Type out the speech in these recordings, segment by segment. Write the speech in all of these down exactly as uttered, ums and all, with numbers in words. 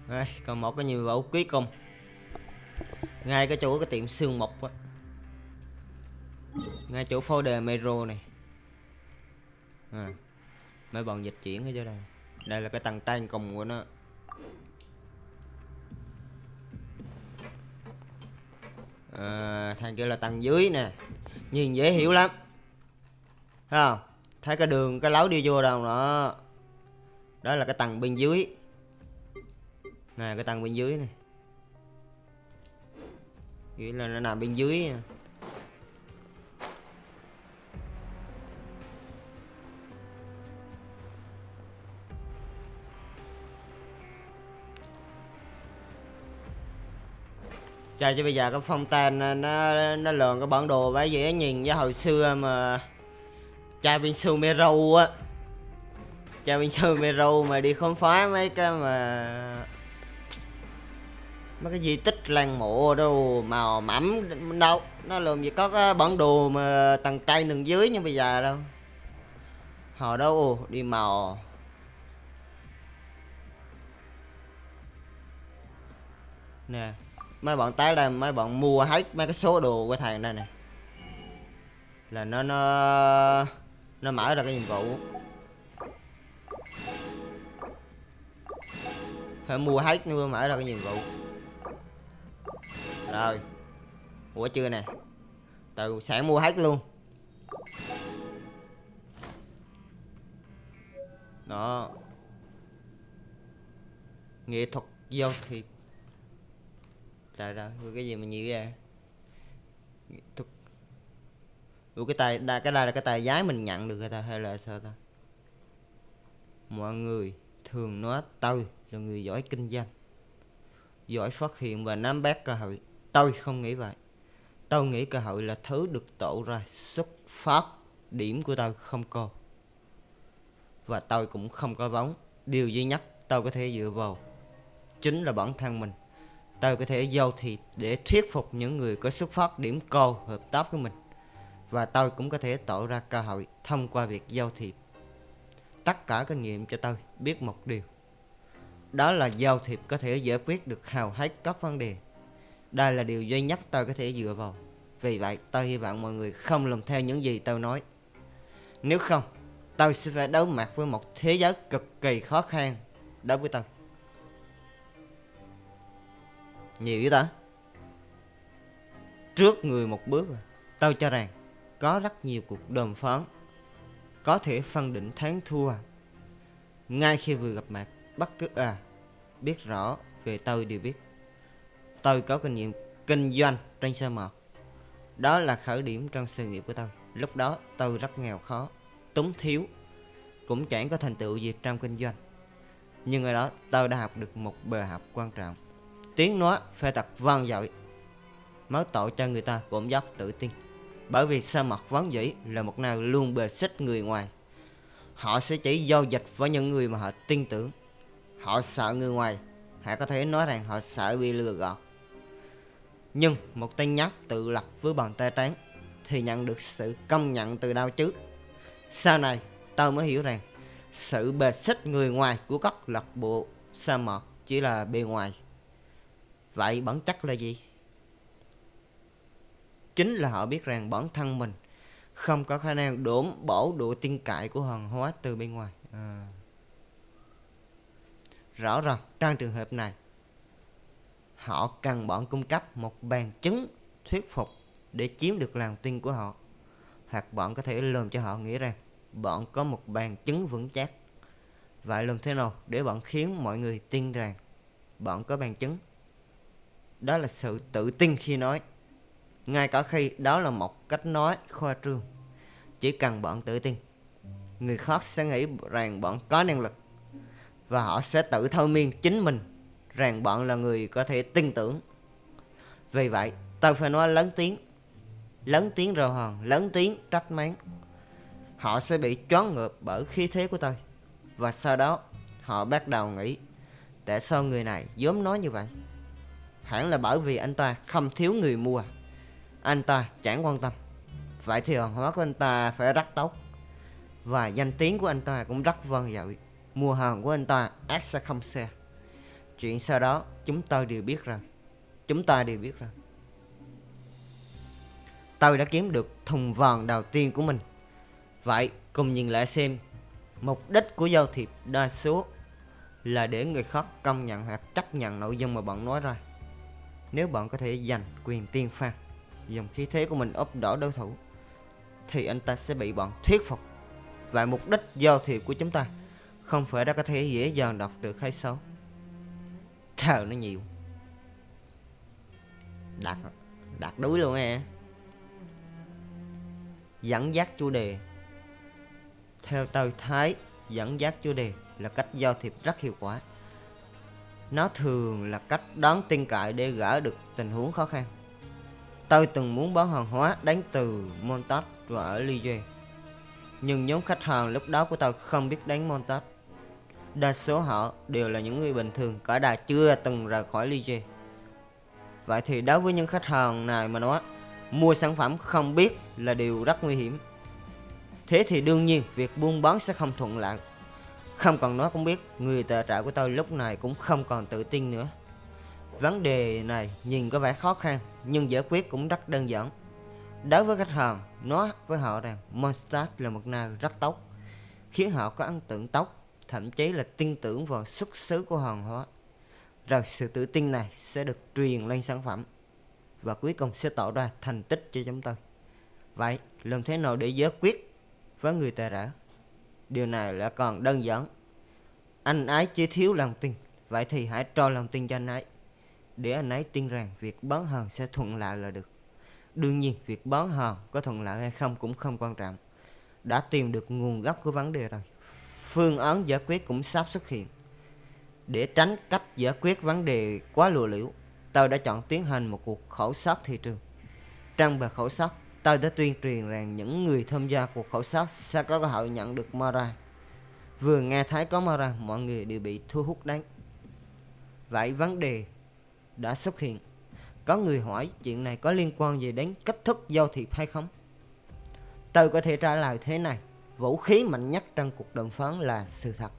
Đây, còn một cái nhiệm vụ cuối cùng, ngay cái chỗ cái tiệm xương mục á, ngay chỗ phố đề metro này. À, mấy bọn dịch chuyển ở chỗ đây. Đây là cái tầng trên cùng của nó. À, thằng kia là tầng dưới nè, nhìn dễ hiểu lắm, thấy không? Thấy cái đường cái lối đi vô đâu đó, đó là cái tầng bên dưới nè, cái tầng bên dưới này, nghĩa là nó nằm bên dưới nha. Trời, chứ bây giờ cái phong tan nó nó lường cái bản đồ vậy dễ nhìn với hồi xưa mà cha Binsu Mero á, cha Binsu Mero mà đi khám phá mấy cái mà mấy cái di tích lăng mộ đâu màu mẫm đâu, nó làm gì có cái bản đồ mà tầng trên tầng dưới như bây giờ đâu. Hồi đó ồ, đi màu nè, mấy bọn tái là mấy bọn mua hết mấy cái số đồ của thằng này nè, là nó nó nó mở ra cái nhiệm vụ phải mua hết mới mở ra cái nhiệm vụ. Rồi, ủa chưa nè, từ sáng mua hết luôn đó. Nghệ thuật giao thiệp, trời rồi cái gì mà nhiều vậy? Nghệ thuật. Ủa cái tài đa cái đây là cái tài giái mình nhận được ta hay là sao ta? Mọi người thường nói tôi là người giỏi kinh doanh, giỏi phát hiện và nắm bắt cơ hội. Tôi không nghĩ vậy. Tôi nghĩ cơ hội là thứ được tạo ra, xuất phát điểm của tôi không có, và tôi cũng không có bóng. Điều duy nhất tôi có thể dựa vào chính là bản thân mình. Tôi có thể giao thiệp để thuyết phục những người có xuất phát điểm cao hợp tác với mình, và tôi cũng có thể tạo ra cơ hội thông qua việc giao thiệp. Tất cả kinh nghiệm cho tôi biết một điều, đó là giao thiệp có thể giải quyết được hầu hết các vấn đề. Đây là điều duy nhất tôi có thể dựa vào. Vì vậy tôi hy vọng mọi người không làm theo những gì tôi nói. Nếu không, tôi sẽ phải đối mặt với một thế giới cực kỳ khó khăn đối với tôi. Nhiều ý ta. Trước người một bước, tôi cho rằng có rất nhiều cuộc đàm phán có thể phân định thắng thua ngay khi vừa gặp mặt. Bất cứ à biết rõ về tôi đều biết tôi có kinh nghiệm kinh doanh trên sa mạc. Đó là khởi điểm trong sự nghiệp của tôi. Lúc đó tôi rất nghèo khó, túng thiếu, cũng chẳng có thành tựu gì trong kinh doanh. Nhưng ở đó tôi đã học được một bài học quan trọng. Tiếng nói phải thật vang dội mới tạo cho người ta cảm giác tự tin. Bởi vì sa mạc vốn dĩ là một nơi luôn bề xích người ngoài. Họ sẽ chỉ giao dịch với những người mà họ tin tưởng. Họ sợ người ngoài, họ có thể nói rằng họ sợ bị lừa gạt. Nhưng một tên nhóc tự lập với bàn tay trắng thì nhận được sự công nhận từ đâu chứ? Sau này tôi mới hiểu rằng sự bề xích người ngoài của các lạc bộ sa mạc chỉ là bề ngoài. Vậy bản chất là gì? Chính là họ biết rằng bản thân mình không có khả năng đổn bổ độ tin cậy của hàng hóa từ bên ngoài. À. Rõ ràng trong trường hợp này, họ cần bọn cung cấp một bằng chứng thuyết phục để chiếm được lòng tin của họ. Hoặc bọn có thể làm cho họ nghĩ rằng bọn có một bằng chứng vững chắc. Vậy làm thế nào để bọn khiến mọi người tin rằng bọn có bằng chứng? Đó là sự tự tin khi nói, ngay cả khi đó là một cách nói khoa trương. Chỉ cần bọn tự tin, người khác sẽ nghĩ rằng bọn có năng lực, và họ sẽ tự thôi miên chính mình rằng bọn là người có thể tin tưởng. Vì vậy tôi phải nói lớn tiếng, lớn tiếng rào hòn, lớn tiếng trách mắng. Họ sẽ bị choáng ngợp bởi khí thế của tôi, và sau đó họ bắt đầu nghĩ, tại sao người này dám nói như vậy? Hẳn là bởi vì anh ta không thiếu người mua, anh ta chẳng quan tâm. Vậy thì hàng hóa của anh ta phải rất tốt, và danh tiếng của anh ta cũng rất vang dội. Mua hàng của anh ta ác sẽ không xe. chuyện sau đó chúng tôi đều biết rồi. Chúng ta đều biết rồi. Tôi đã kiếm được thùng vàng đầu tiên của mình. Vậy cùng nhìn lại xem mục đích của giao thiệp đa số là để người khác công nhận hoặc chấp nhận nội dung mà bạn nói ra. Nếu bạn có thể giành quyền tiên phong, dùng khí thế của mình áp đảo đối thủ, thì anh ta sẽ bị bạn thuyết phục. Và mục đích giao thiệp của chúng ta không phải đã có thể dễ dàng đọc được hay sao? Trời nó nhiều. Đạt Đạt đuối luôn á. Dẫn dắt chủ đề. Theo tôi thấy, dẫn dắt chủ đề là cách giao thiệp rất hiệu quả. Nó thường là cách đáng tin cậy để gỡ được tình huống khó khăn. Tôi từng muốn bán hàng hóa đến từ Montage và ở Ligue, nhưng nhóm khách hàng lúc đó của tôi không biết đến Montage. Đa số họ đều là những người bình thường, cả đời chưa từng rời khỏi Ligue. Vậy thì đối với những khách hàng này mà nói, mua sản phẩm không biết là điều rất nguy hiểm. Thế thì đương nhiên việc buôn bán sẽ không thuận lợi. Không cần nói cũng biết, người tài trợ của tôi lúc này cũng không còn tự tin nữa. Vấn đề này nhìn có vẻ khó khăn, nhưng giải quyết cũng rất đơn giản. Đối với khách hàng, nói với họ rằng Montage là một nơi rất tốt, khiến họ có ấn tượng tốt, thậm chí là tin tưởng vào xuất xứ của hàng hóa. Rồi sự tự tin này sẽ được truyền lên sản phẩm, và cuối cùng sẽ tạo ra thành tích cho chúng tôi. Vậy làm thế nào để giải quyết với người tài trợ? Điều này là còn đơn giản. Anh ấy chỉ thiếu lòng tin, vậy thì hãy cho lòng tin cho anh ấy, để anh ấy tin rằng việc bán hàng sẽ thuận lợi là được. Đương nhiên việc bán hàng có thuận lợi hay không cũng không quan trọng. Đã tìm được nguồn gốc của vấn đề rồi, phương án giải quyết cũng sắp xuất hiện. Để tránh cách giải quyết vấn đề quá lùa liễu, tôi đã chọn tiến hành một cuộc khảo sát thị trường. Trong bài khảo sát, tôi đã tuyên truyền rằng những người tham gia cuộc khảo sát sẽ có cơ hội nhận được Mara. Vừa nghe thấy có Mara, mọi người đều bị thu hút đến. Vậy vấn đề đã xuất hiện. Có người hỏi chuyện này có liên quan gì đến cách thức giao thiệp hay không? Tôi có thể trả lời thế này: vũ khí mạnh nhất trong cuộc đàm phán là sự thật.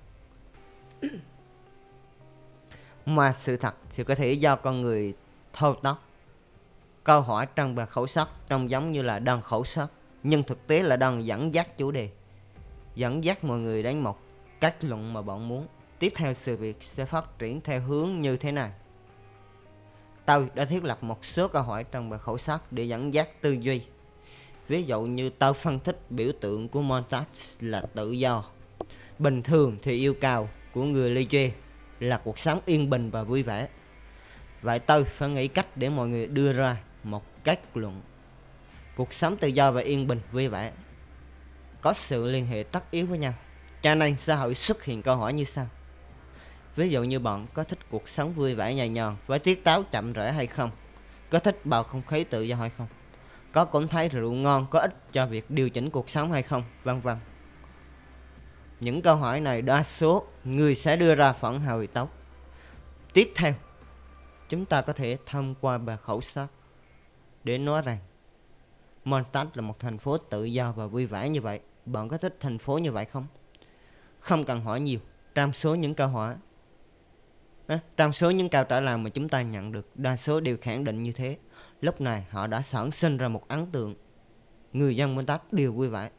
Mà sự thật thì có thể do con người thao tác. Câu hỏi trong bài khảo sát trông giống như là đang khảo sát, nhưng thực tế là đang dẫn dắt chủ đề, dẫn dắt mọi người đến một kết luận mà bạn muốn. Tiếp theo sự việc sẽ phát triển theo hướng như thế này. Tôi đã thiết lập một số câu hỏi trong bài khảo sát để dẫn dắt tư duy. Ví dụ như tôi phân tích biểu tượng của Montage là tự do. Bình thường thì yêu cầu của người Ligue là cuộc sống yên bình và vui vẻ. Vậy tôi phải nghĩ cách để mọi người đưa ra một kết luận. Cuộc sống tự do và yên bình vui vẻ có sự liên hệ tất yếu với nhau, cho nên xã hội xuất hiện câu hỏi như sau. Ví dụ như bạn có thích cuộc sống vui vẻ nhẹ nhàng với tiết tấu chậm rãi hay không? Có thích bầu không khí tự do hay không? Có cảm thấy rượu ngon có ích cho việc điều chỉnh cuộc sống hay không? Vân vân. Những câu hỏi này đa số người sẽ đưa ra phản hồi tốt. Tiếp theo, chúng ta có thể thông qua bài khảo sát để nói rằng Montage là một thành phố tự do và vui vẻ như vậy. Bạn có thích thành phố như vậy không? Không cần hỏi nhiều. Trong số những câu hỏi à, Trong số những câu trả lời mà chúng ta nhận được, đa số đều khẳng định như thế. Lúc này họ đã sản sinh ra một ấn tượng người dân Montage đều vui vẻ.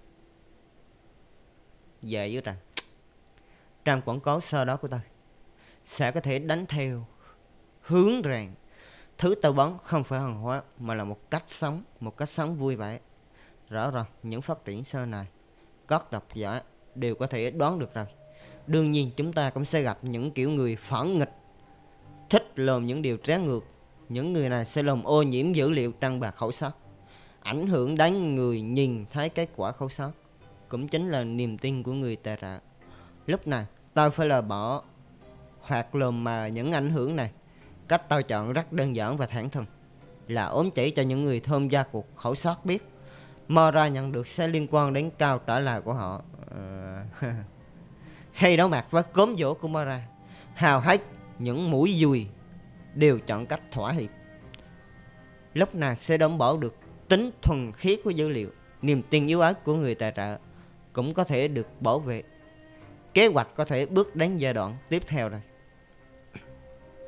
Về dưới rằng trong quảng cáo sau đó của tôi sẽ có thể đánh theo hướng rằng thứ tôi bán không phải hàng hóa mà là một cách sống, một cách sống vui vẻ. Rõ ràng những phát triển sau này các độc giả đều có thể đoán được rồi. Đương nhiên chúng ta cũng sẽ gặp những kiểu người phản nghịch, thích làm những điều trái ngược. Những người này sẽ làm ô nhiễm dữ liệu trong bài khảo sát, ảnh hưởng đến người nhìn thấy kết quả khảo sát, cũng chính là niềm tin của người tài trợ. Lúc này tôi phải là bỏ hoặc lùm mà những ảnh hưởng này. Cách tôi chọn rất đơn giản và thẳng thừng, là ốm chỉ cho những người tham gia cuộc khảo sát biết Mara nhận được sẽ liên quan đến câu trả lời của họ. uh, Khi đối mặt với cốm dỗ của Mara, hầu hết những mũi dùi đều chọn cách thỏa hiệp. Lúc này sẽ đảm bảo được tính thuần khiết của dữ liệu. Niềm tin yếu ớt của người tài trợ cũng có thể được bảo vệ. Kế hoạch có thể bước đến giai đoạn tiếp theo rồi.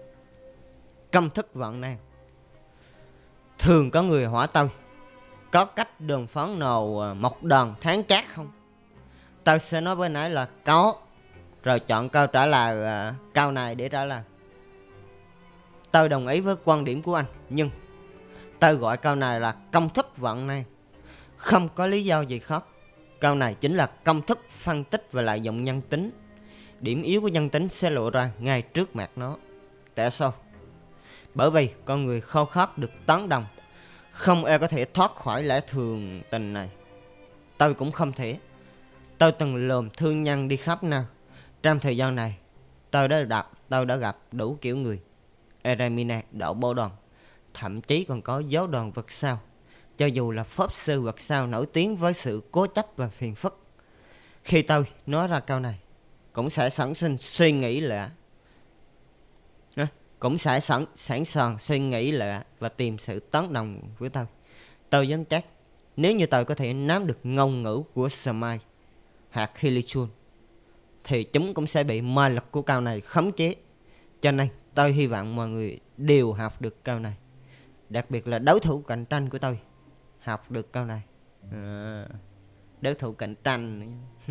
công thức vạn năng. Thường có người hỏi tôi có cách đồn phán nào một đòn tháng chát không? Tôi sẽ nói với nãy là có, rồi chọn câu trả lời uh, câu này để trả lời. Tôi đồng ý với quan điểm của anh, nhưng tôi gọi câu này là công thức vạn năng, không có lý do gì khác. Câu này chính là công thức phân tích và lợi dụng nhân tính. Điểm yếu của nhân tính sẽ lộ ra ngay trước mặt nó. Tại sao? Bởi vì con người khao khát được tán đồng. Không ai có thể thoát khỏi lẽ thường tình này. Tôi cũng không thể. Tôi từng lồm thương nhân đi khắp nơi. Trong thời gian này, tôi đã gặp, tôi đã gặp đủ kiểu người. Eremina đậu bô đoàn, thậm chí còn có giáo đoàn vật sao. Cho dù là pháp sư vật sao nổi tiếng với sự cố chấp và phiền phức. Khi tôi nói ra câu này, cũng sẽ sản sinh suy nghĩ lạ. À, cũng sẽ sẵn sẵn sàng suy nghĩ lạ và tìm sự tán đồng với tôi. Tôi dám chắc, nếu như tôi có thể nắm được ngôn ngữ của Smite hoặc Hilichun, thì chúng cũng sẽ bị ma lực của câu này khống chế. Cho nên tôi hy vọng mọi người đều học được câu này. Đặc biệt là đối thủ cạnh tranh của tôi học được câu này. À, đối thủ cạnh tranh nữa.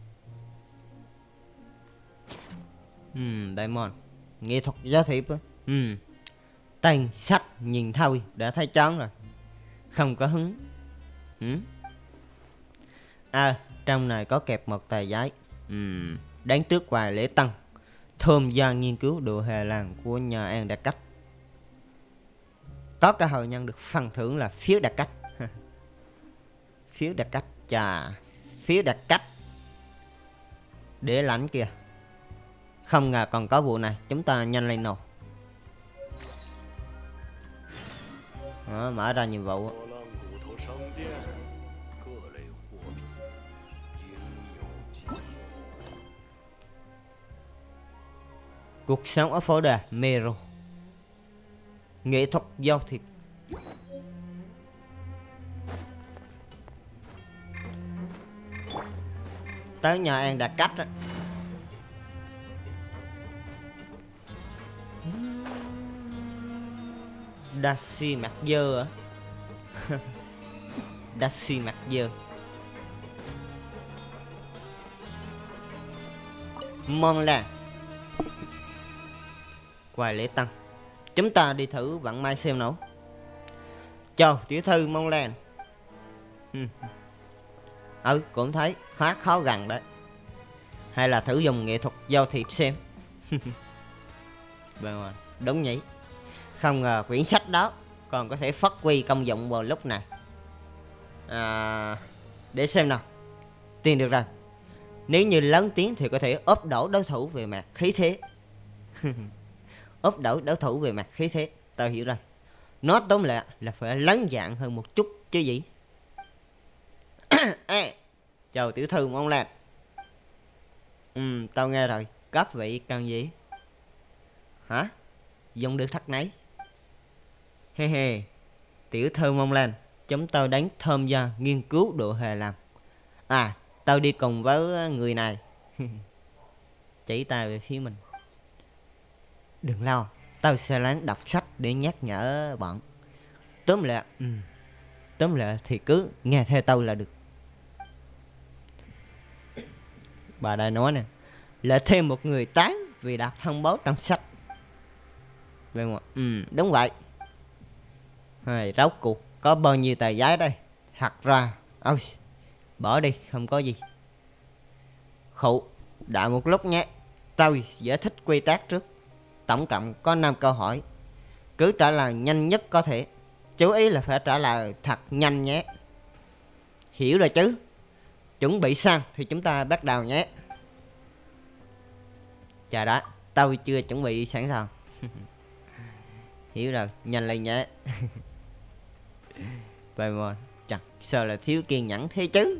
uhm, Diamond nghệ thuật giao thiệp á. uhm. Tên sách nhìn thôi đã thấy chán rồi, không có hứng. uhm. À, trong này có kẹp một tờ giấy. uhm. Đáng trước vài lễ tăng tham gia nghiên cứu độ hề làng của nhà An Đặc Cách. Có cơ hội nhận được phần thưởng là phiếu đặc cách. Phiếu đặc cách, chà, phiếu đặc cách để lãnh kìa. Không ngờ còn có vụ này, chúng ta nhanh lên nào. Đó, mở ra nhiệm vụ. Cuộc sống ở phố đà Mero. Nghệ thuật giao thiệp. Tới nhà An Đặc Cách á. Dashi mặt dơ á. Dashi mặt dơ. Mong là quài lễ tăng. Chúng ta đi thử vận may xem nào. Chào tiểu thư Mong Lan. Ừ, cũng thấy khá khó gần đấy. Hay là thử dùng nghệ thuật giao thiệp xem. Đúng nhỉ. Không ngờ quyển sách đó còn có thể phát huy công dụng vào lúc này. À, để xem nào. Tiền được rồi. Nếu như lớn tiếng thì có thể ốp đổ đối thủ về mặt khí thế. Ốp đổ đối thủ về mặt khí thế. Tao hiểu rồi. Nó tóm lại là phải lớn dạng hơn một chút chứ gì. À, chào tiểu thư Mong Lan. Ừ, tao nghe rồi. Các vị cần gì? Hả? Dùng được thắt nấy. He he. Tiểu thư Mong Lan, chúng tao đánh tham gia nghiên cứu độ hề làm. À, tao đi cùng với người này. Chỉ tay về phía mình. Đừng lo, tao sẽ lén đọc sách để nhắc nhở bọn. Tóm lại, ừ. Tóm lại thì cứ nghe theo tao là được. Bà đã nói nè, là thêm một người tán vì đọc thông báo trong sách. Ừ, đúng vậy. Rồi, rốt cuộc có bao nhiêu tờ giấy đây? Thật ra, ôi, bỏ đi, không có gì. Khụ, đợi một lúc nhé. Tôi giải thích quy tắc trước. Tổng cộng có năm câu hỏi. Cứ trả lời nhanh nhất có thể. Chú ý là phải trả lời thật nhanh nhé. Hiểu rồi chứ? Chuẩn bị xong thì chúng ta bắt đầu nhé. Chà đã, tôi chưa chuẩn bị sẵn sàng. Hiểu rồi, nhanh lên nhé. Vậy mà chẳng sợ là thiếu kiên nhẫn thế chứ.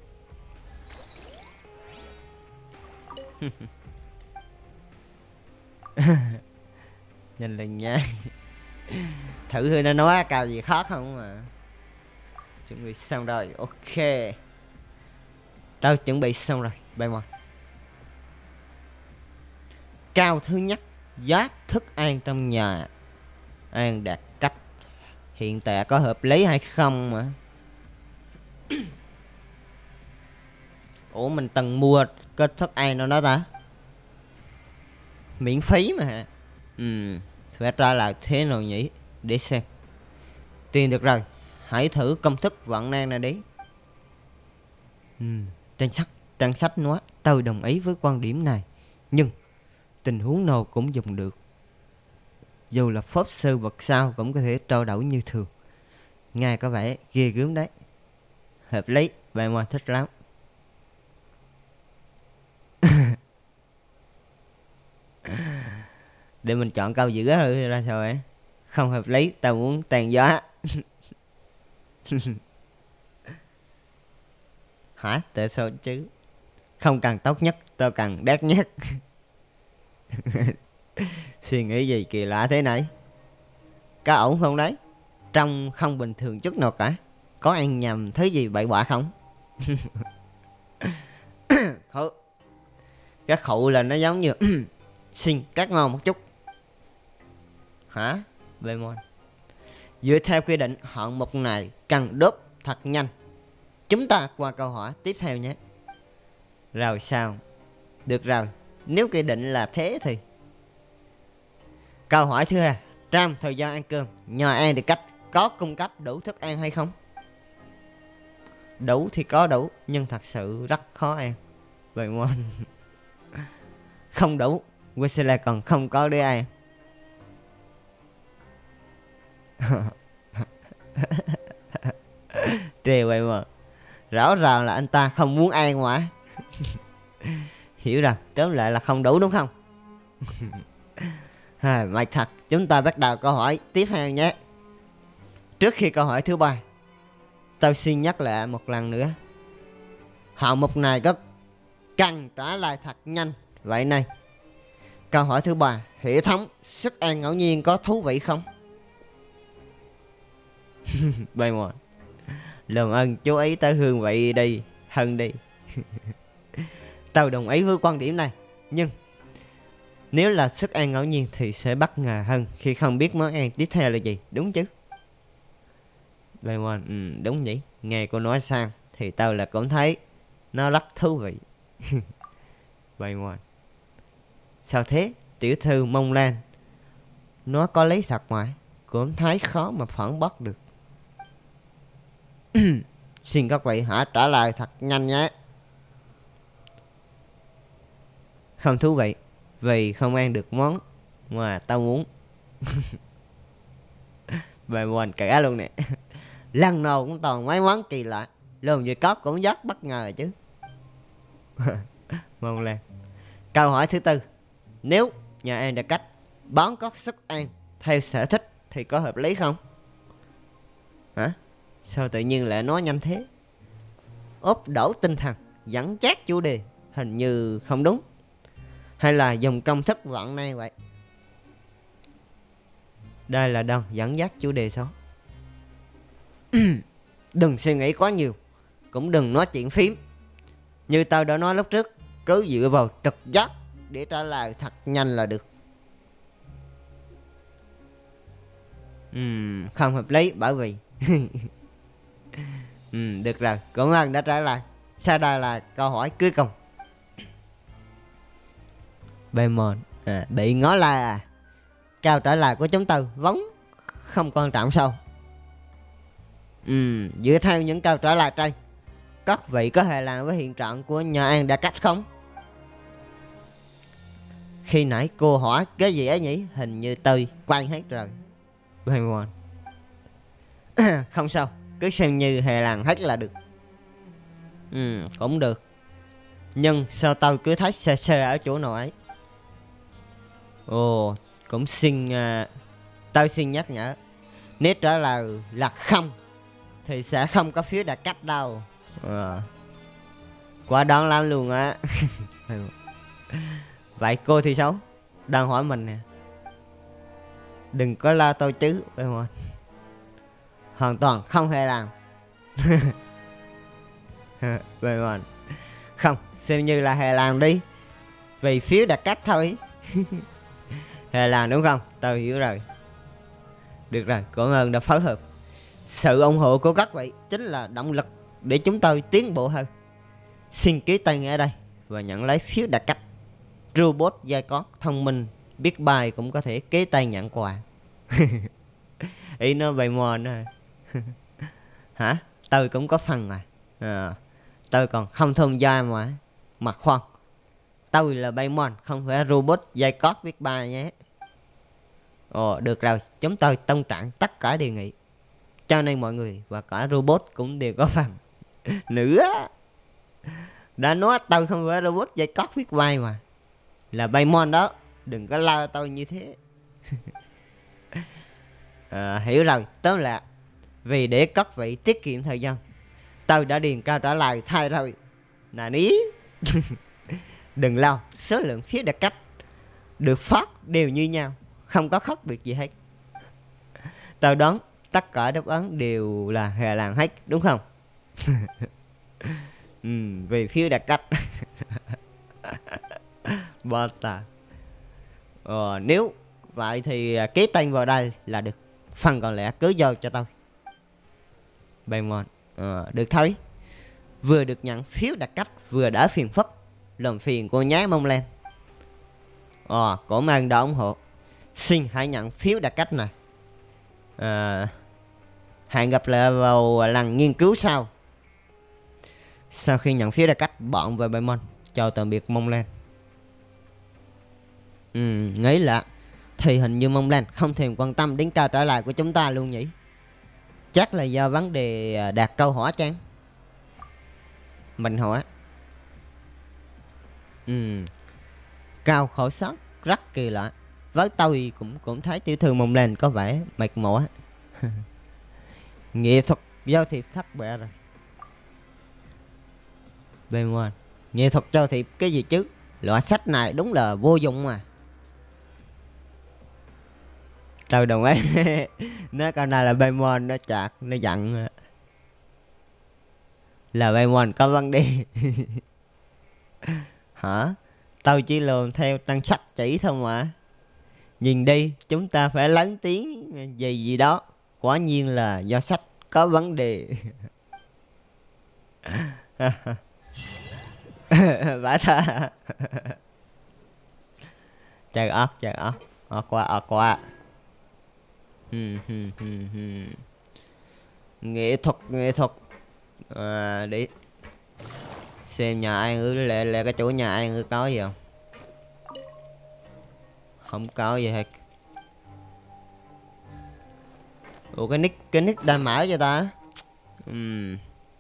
Nhanh lên nha. Thử hơi nó nói cao gì khó không mà. Chuẩn bị xong rồi, ok. Tao chuẩn bị xong rồi, bay một. Cao thứ nhất, giá thức ăn trong nhà. An Đạt Cách hiện tại có hợp lý hay không mà? Ủa mình từng mua cái thức ăn đâu đó ta? Miễn phí mà hả? Ừ, phải ra là thế nào nhỉ? Để xem. Tiền được rồi, hãy thử công thức vạn nan này đi. Ừ, trang sách, trang sách nói tôi đồng ý với quan điểm này. Nhưng tình huống nào cũng dùng được. Dù là pháp sư vật sao cũng có thể trao đổi như thường. Nghe có vẻ ghê gớm đấy. Hợp lý, bạn mà thích lắm. Để mình chọn câu giữa rồi ra sao ấy. Không hợp lý, tao muốn tàn gió. Hả? Tại sao chứ? Không cần tốt nhất, tao cần đắt nhất. Suy nghĩ gì kỳ lạ thế này? Có ổn không đấy? Trông không bình thường chút nào cả. Có ăn nhầm thứ gì bậy bạ không? Khổ. Cái khẩu là nó giống như xin cắt ngon một chút. Hả? Bemon. Dựa theo quy định hạng mục này cần đốt thật nhanh. Chúng ta qua câu hỏi tiếp theo nhé. Rồi sao? Được rồi. Nếu quy định là thế thì câu hỏi thứ hai. Trong thời gian ăn cơm, nhà An Đạt Cách có cung cấp đủ thức ăn hay không? Đủ thì có đủ, nhưng thật sự rất khó ăn. Bemon. Không đủ, Wesley còn không có để ăn. Trêu vậy mà. Rõ ràng là anh ta không muốn ăn mà. Hiểu rồi, tóm lại là không đủ đúng không? À, mày thật, chúng ta bắt đầu câu hỏi tiếp theo nhé. Trước khi câu hỏi thứ ba, tao xin nhắc lại một lần nữa. Hạng mục này có cần trả lời thật nhanh. Vậy này, câu hỏi thứ ba, hệ thống sức ăn ngẫu nhiên có thú vị không? Bây mà làm ơn chú ý tới hương vị đi, Hân đi. Tao đồng ý với quan điểm này. Nhưng nếu là sức ăn ngẫu nhiên thì sẽ bất ngờ hơn khi không biết món ăn tiếp theo là gì, đúng chứ? Bây mà, ừ, đúng nhỉ. Nghe cô nói sang thì tao là cũng thấy nó rất thú vị. Bây mà, sao thế? Tiểu thư Mông Lan. Nó có lý thật mà. Cũng thấy khó mà phản bác được. Xin các vị hãy trả lời thật nhanh nhé. Không thú vị. Vì không ăn được món mà tao muốn. Bài mình cả luôn nè. Lần nào cũng toàn mấy món kỳ lạ. Lùm gì có cũng rất bất ngờ chứ. Mong Lan. Câu hỏi thứ tư. Nếu nhà An Đạt Cách bán các suất ăn theo sở thích thì có hợp lý không? Hả? Sao tự nhiên lại nói nhanh thế? Ốp đổ tinh thần, dẫn dắt chủ đề, hình như không đúng. Hay là dùng công thức vạn nan vậy? Đây là đâu dẫn dắt chủ đề sao? Đừng suy nghĩ quá nhiều, cũng đừng nói chuyện phím. Như tao đã nói lúc trước, cứ dựa vào trực giác để trả lời thật nhanh là được. uhm, Không hợp lý bởi vì uhm, được rồi, cảm ơn đã trả lời. Sau đây là câu hỏi cuối cùng. Bemon à, bị ngó la à? Câu trả lời của chúng tôi vốn không quan trọng sao? uhm, Dựa theo những câu trả lời trên, các vị có hề làm với hiện trạng của nhà An Đạt Cách không? Khi nãy cô hỏi cái gì ấy nhỉ? Hình như tôi quay hết rồi. Bemon không sao, cứ xem như hề làm hết là được. Ừ, cũng được. Nhưng sao tao cứ thấy xe xe ở chỗ nào ấy? Ồ, cũng xin uh, tao xin nhắc nhở. Nếu trả lời là không thì sẽ không có phiếu Đạt Cách đâu. à, Quá đoán lắm luôn á. Vậy cô thì sao? Đang hỏi mình nè. Đừng có la tôi chứ. Hoàn toàn không hề làm. Không, xem như là hề làm đi. Vì phiếu Đạt Cách thôi. Hề làm đúng không? Tao hiểu rồi. Được rồi, cảm ơn đã phối hợp. Sự ủng hộ của các vị chính là động lực để chúng tôi tiến bộ hơn. Xin ký tên ở đây và nhận lấy phiếu đặc cách. Robot dây cót thông minh biết bay cũng có thể ký tên nhận quà. Ý nó bày mò nữa. Hả? Tôi cũng có phần mà. À, tôi còn không thông gia mà. Mà khoan, tôi là Baymon, không phải robot dây cót biết bay nhé. Ồ, được rồi, chúng tôi tôn trọng tất cả đề nghị. Cho nên mọi người và cả robot cũng đều có phần. Nữa. Đã nói tôi không phải robot dây cót biết bay mà. Là Baymon đó, đừng có la tôi như thế. À, hiểu rồi, tóm lại vì để các vị tiết kiệm thời gian, tôi đã điền câu trả lời thay rồi. Nà ní. Đừng lo, số lượng phiếu đặc cách được phát đều như nhau, không có khác biệt gì hết. Tôi đoán tất cả đáp án đều là Hà Lan hết, đúng không? Ừ, vì phiếu đặc cách. Ba ta. Ờ, nếu vậy thì ký tên vào đây là được. Phần còn lại cứ giao cho tôi. Baymon. Ờ, được thôi. Vừa được nhận phiếu đặc cách, vừa đỡ phiền phức. Làm phiền cô nhái mông lên. Ờ, cảm ơn đã ủng hộ. Xin hãy nhận phiếu đặc cách này. À, hẹn gặp lại vào lần nghiên cứu sau. Sau khi nhận phiếu đặc cách, bọn về Baymon chào tạm biệt Mông Lan. Ừ, nghĩ là thì hình như Mông Lan không thèm quan tâm đến câu trả lời của chúng ta luôn nhỉ. Chắc là do vấn đề đặt câu hỏi chăng? Mình hỏi. Ừ, cao khẩu sát rất kỳ lạ. Với tôi cũng cũng thấy tiểu thư Mông Lan có vẻ mệt mỏi. Nghệ thuật giao thiệp thất bại rồi. Baymon, nghệ thuật giao thiệp cái gì chứ? Loại sách này đúng là vô dụng mà. Tôi đồng ý. Nói câu này là Baymon nó chạc, nó giận. Là Baymon có vấn đề. Hả? Tôi chỉ làm theo trang sách chỉ thôi mà. Nhìn đi, chúng ta phải lớn tiếng gì gì đó. Quả nhiên là do sách có vấn đề. Bả ta. Trời ớt, trời ớt. Ớt quá, ớt quá. Nghệ thuật, nghệ thuật. À, để xem nhà ai ngư lệ lệ cái chỗ nhà ai ngư có gì không? Không có gì hết. Ủa cái nick cái nick đang mở cho ta. Ừm.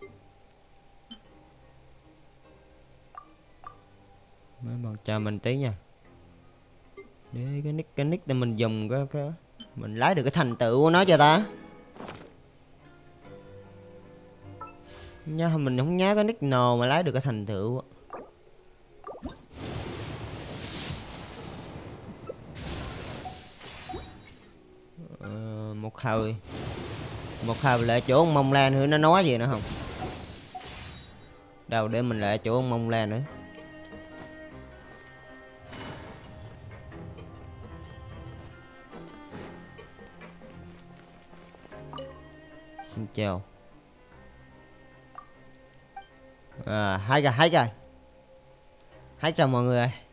Mấy bạn chờ mình tí nha. Để cái nick cái nick để mình dùng cái cái mình lấy được cái thành tựu của nó cho ta. Nhá, mình không nhớ cái nick nào mà lấy được cái thành tựu. Ờ, một hồi một hồi lại chỗ ông Mông Lan nữa, nó nói gì nữa không? Đâu để mình lại chỗ ông Mông Lan nữa. Xin chào. À, hai rồi, hai rồi. Hết rồi mọi người ơi.